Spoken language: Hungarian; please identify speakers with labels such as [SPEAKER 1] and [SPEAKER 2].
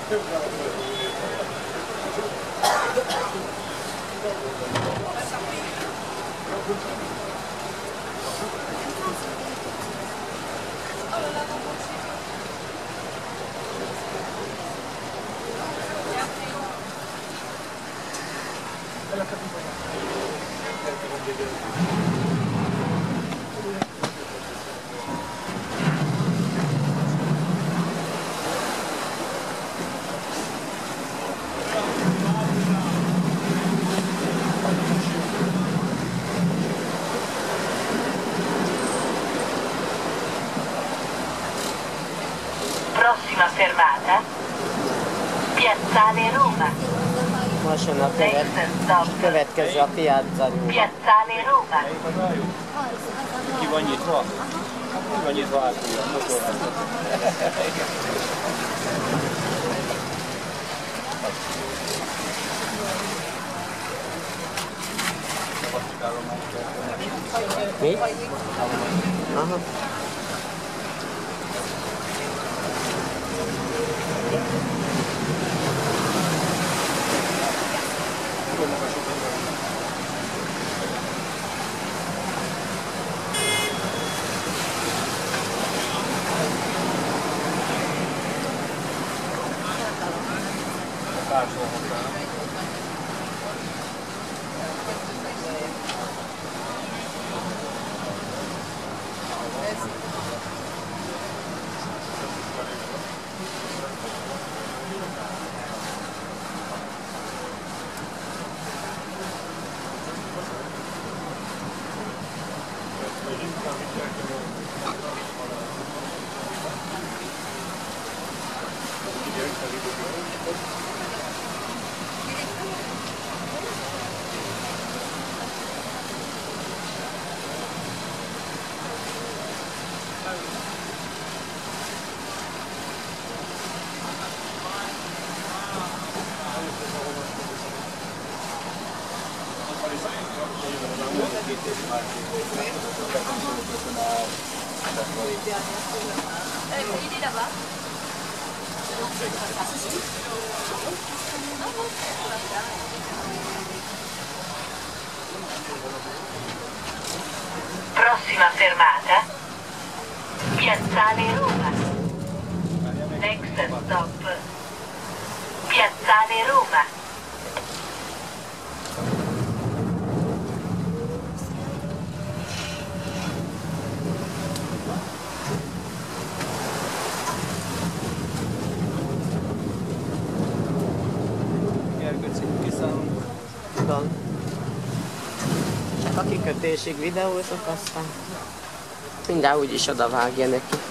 [SPEAKER 1] Prossima fermata, Piazzale Roma.
[SPEAKER 2] Most jön a következő a Piazza Roma.
[SPEAKER 1] Piazzale Roma.
[SPEAKER 3] Ki van nyitva? Ki van nyitva átújra, motorházat.
[SPEAKER 2] Mi? Aha.
[SPEAKER 1] Prossima fermata, Piazzale Roma. Next stop, Piazzale Roma.
[SPEAKER 2] Van. Csak a kikötésig videózok, aztán mindjárt úgyis oda vágja neki.